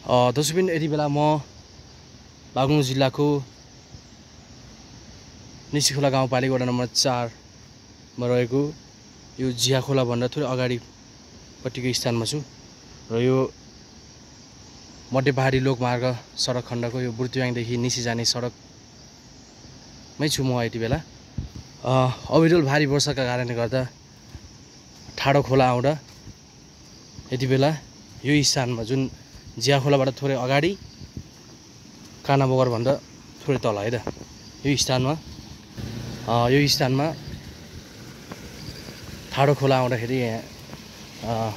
दर्शकबिन यति बेला म बागलुङ जिल्लाको निसीखोला गाउँपालिका वडा नम्बर 4 मा रहेको यो जियाखोला भन्दा थोरै अगाडिपट्टिको स्थानमा छु र यो मध्य पहाडी लोकमार्ग सडक खण्डको यो बुर्तिवाङदेखि निसी जाने सडकमै छु म यति बेला। अविरल भारी वर्षाका कारणले गर्दा ठाडो खोला आउँदा यति बेला यो स्थानमा जुन जियाखोलाबाट थोरै अगाडि कानाबगर भन्दा थोरै तल है त यो स्थानमा ठाडो खोला आउँदाखेरि यहाँ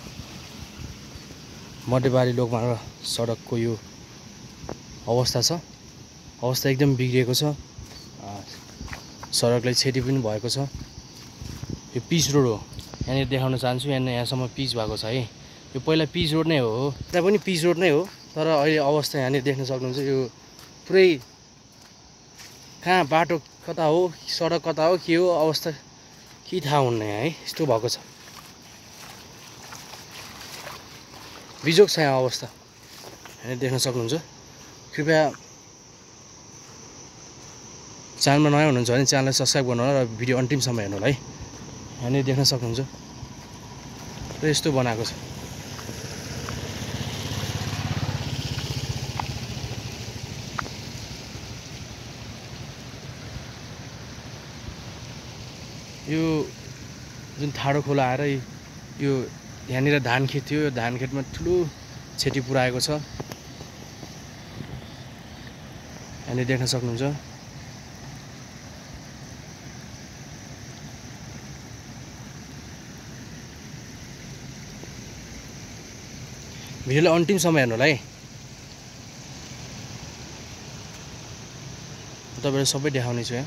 मध्यपहाडी लोकमार्ग सडकको यो अवस्था एकदम बिग्रिएको छ। सडकलाई क्षति पनि भएको छ। यो पिच रोड हो, यहाँनिर देखाउन चाहन्छु। यहाँसम्म पिच भएको छ है। यो पहिला पिच रोड नै हो, त्यहाँ पनि पिच रोड नै हो, तर अहिले अवस्था यहाँनिर देख्न सक्नुहुन्छ। यो पुरै कहाँ बाटो कता हो, सडक कता हो, के हो अवस्था के थाहा हुन्न है, यस्तो भएको छ। बिजोग छ यहाँ अवस्था, यहाँनिर देख्न सक्नुहुन्छ। कृपया च्यानलमा नयाँ हुनुहुन्छ भने च्यानललाई सब्सक्राइब गर्नु होला र भिडियो अन्तिमसम्म हेर्नु होला है। यहाँनिर देख्न सक्नुहुन्छ र यस्तो बनाएको छ। यो जुन ठाडो खोला आएर यो यहाँनिर धान खेत थियो, यो धान खेतमा ठुलो क्षति पुर्याएको छ। यहाँनिर देख्न सक्नुहुन्छ। भिडियोलाई अन्तिमसम्म हेर्नु होला है। तपाईँलाई सबै देखाउने छु यहाँ।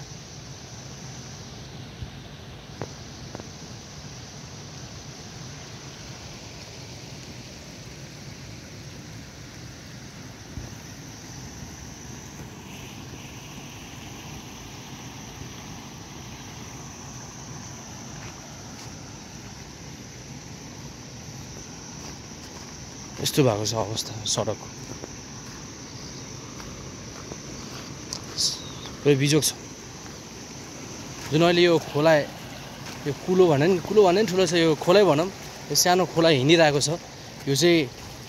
यस्तो भएको छ अवस्था सडकको, पुरै बिजोग छ। जुन अहिले यो खोला, यो कुलो भने नि ठुलो छ, यो खोलै भनौँ, यो सानो खोला हिँडिरहेको छ। यो चाहिँ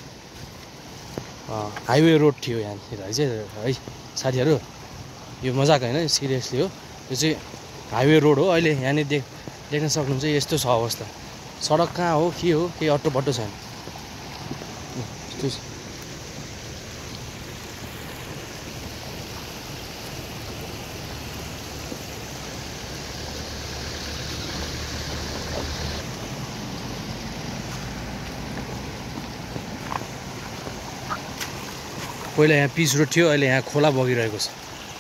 हाइवे रोड थियो यहाँनिर है साथीहरू। यो मजाक होइन, सिरियसली हो। यो चाहिँ हाइवे रोड हो। अहिले यहाँनिर देख्न सक्नुहुन्छ यस्तो छ अवस्था। सडक कहाँ हो, के हो, केही अट्टोपट्टो छैन। पहिला यहाँ पिच रोड थियो, अहिले यहाँ खोला बगिरहेको छ।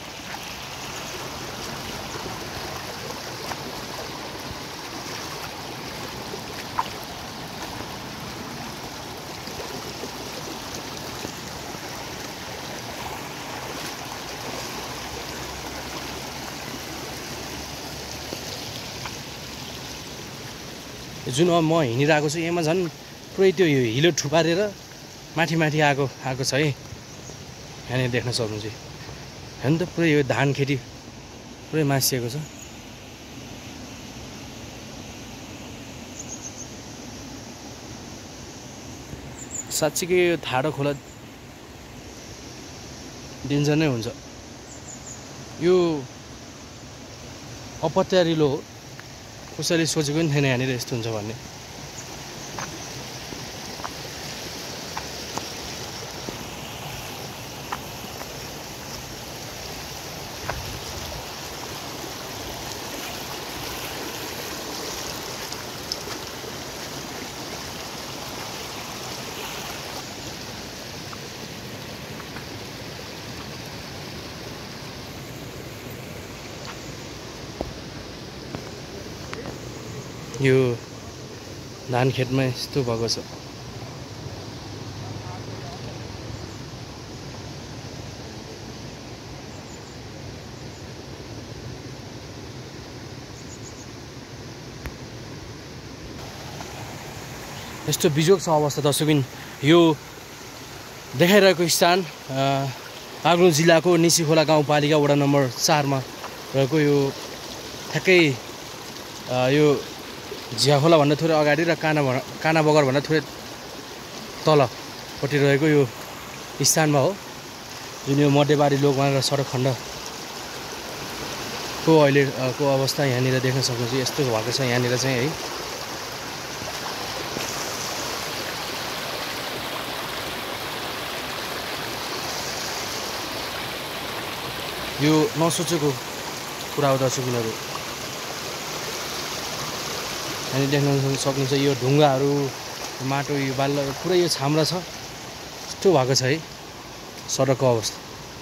जुन म हिँडिरहेको छु यसमा झन् पुरै त्यो हिलो ठुपारेर माथि आएको छ है। यहाँनिर देख्न सक्नुहुन्छ हेर्नु त, पुरै यो धान खेती पुरै मासिएको छ। साँच्चीकै यो ठाडो खोला डेन्जर नै हुन्छ। यो अपत्यारिलो हो, कसैले सोचेको पनि थिएन यहाँनिर यस्तो हुन्छ भन्ने। यो धान खेतमा यस्तो भएको छ। यस्तो बिजोग छ अवस्था दर्शकबिन। यो देखाइरहेको स्थान बागलुङ जिल्लाको निसीखोला गाउँपालिका वडा नम्बर 4 मा रहेको यो ठ्याक्कै यो झियाखोला भन्दा थोरै अगाडि र कानाबगर भन्दा थोरै तलपट्टि रहेको यो स्थानमा हो, जुन यो मध्यबारी लोकमार्ग सडक खण्डको अहिलेको अवस्था यहाँनिर देख्न सक्नुहुन्छ। यस्तो भएको छ यहाँनिर चाहिँ है। यो नसोचेको कुरा हो दर्शकबिनहरू। हामी देख्न सक्नुहुन्छ यो ढुङ्गाहरू, माटो, यो बालुवा पुरै यो छाम्रा छ। यस्तो भएको छ है सडकको अवस्था।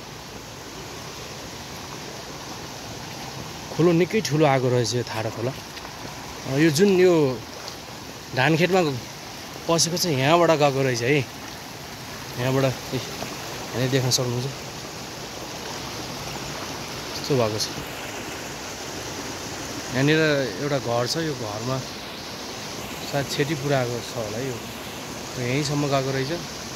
खोलो निकै ठुलो आएको रहेछ यो ठाडो खोला। यो जुन यो धान खेतमा पसेको छ यहाँबाट गएको रहेछ है। यहाँबाट हामी देख्न सक्नुहुन्छ यस्तो भएको छ। यहाँनिर एउटा घर छ, यो घरमा सायद क्षति पुऱ्याएको छ होला। यो यहीँसम्म गएको रहेछ।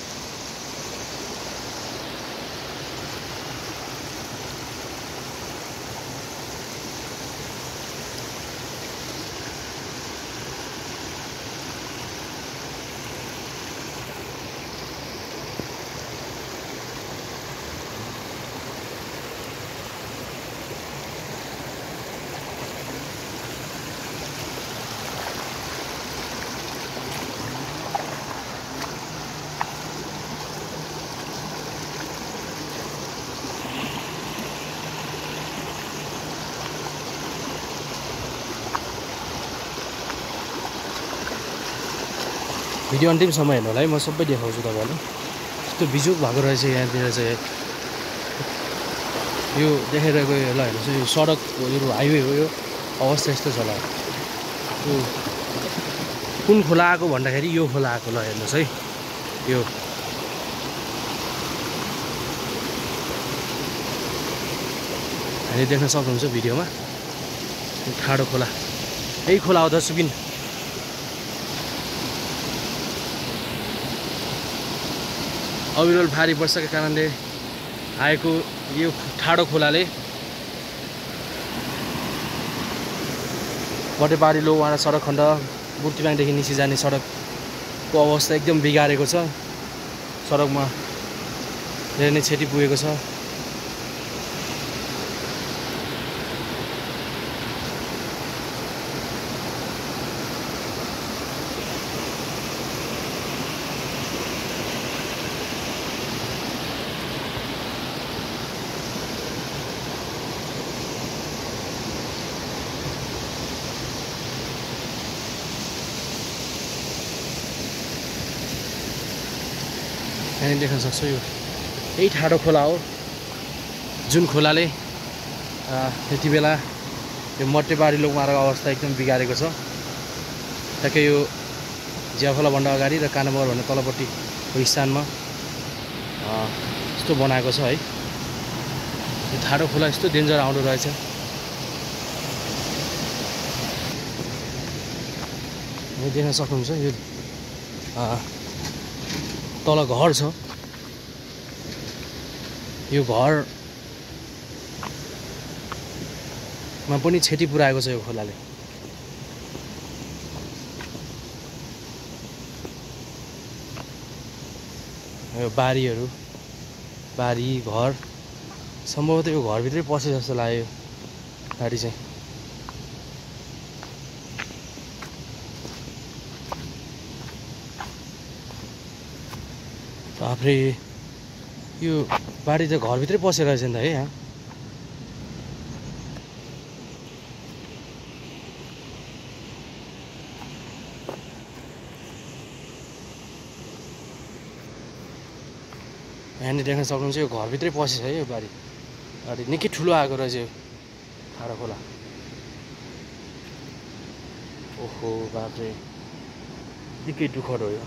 भिडियो अन्तिमसम्म हेर्नु होला है, म सबै देखाउँछु तपाईँहरूलाई। यस्तो बिजोग भएको रहेछ यहाँतिर चाहिँ। यो देखाइरहेको ल हेर्नुहोस्, यो सडक यो हाइवे हो। यो अवस्था यस्तो छ ल। यो कुन खोला आएको भन्दाखेरि यो खोला आएको ल हेर्नुहोस् है। यो हामी देख्न सक्नुहुन्छ भिडियोमा ठाडो खोला। यही खोला हो दर्शकबिन। अविरल भारी वर्षाका कारणले आएको यो ठाडो खोलाले मध्यबारी लोकमार्ग सडक खण्ड बुर्तिवाङदेखि निसी जाने सडकको अवस्था एकदम बिगारेको छ। सडकमा धेरै नै क्षति पुगेको छ। यहाँ देख्न सक्छु यो यही ठाडो खोला हो, जुन खोलाले त्यति बेला यो मध्यबारी लोकमार्ग अवस्था एकदम बिगारेको छ। ठ्याक्कै यो झियाखोला भन्दा अगाडि र कानाबगर भन्दा तलपट्टिको स्थानमा यस्तो बनाएको छ है। यो ठाडो खोला यस्तो डेन्जर आउँदो रहेछ। यहाँ देख्न सक्नुहुन्छ यो तल घर छ। यो घरमा पनि क्षति पुऱ्याएको छ यो खोलाले। यो बारी घर सम्भवतः यो घरभित्रै पसे जस्तो लाग्यो गाडी चाहिँ। बाफ्रे यो बारी त घरभित्रै पसेर रहेछ नि त है। यहाँ यहाँनिर देख्न सक्नुहुन्छ यो घरभित्रै पसेछ है। यो बारी निकै ठुलो आएको रहेछ यो ठाडो खोला। ओहो बाफ्रे निकै दुःखद हो यो।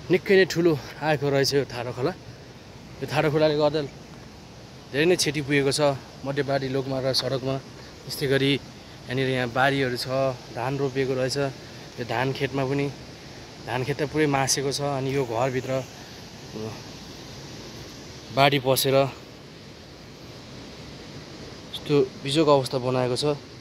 निकै नै ठुलो आएको रहेछ यो ठाडो खोला। यो ठाडो खोलाले गर्दा धेरै नै क्षति पुगेको छ मध्यबारी लोकमार्ग सडकमा। त्यस्तै गरी यहाँनिर यहाँ बारीहरू छ, धान रोपिएको रहेछ। यो धान खेतमा पनि धान खेत त पुरै मासेको छ। अनि यो घरभित्र बाढी पसेर यस्तो बिजोको अवस्था बनाएको छ।